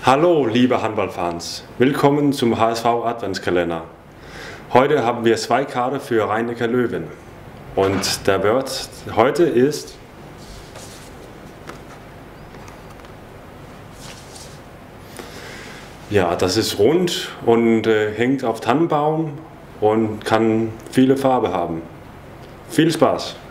Hallo liebe Handballfans, willkommen zum HSV Adventskalender. Heute haben wir 2 Karten für Rhein-Neckar Löwen und der Wort heute ist das ist rund und hängt auf Tannenbaum und kann viele Farben haben. Viel Spaß!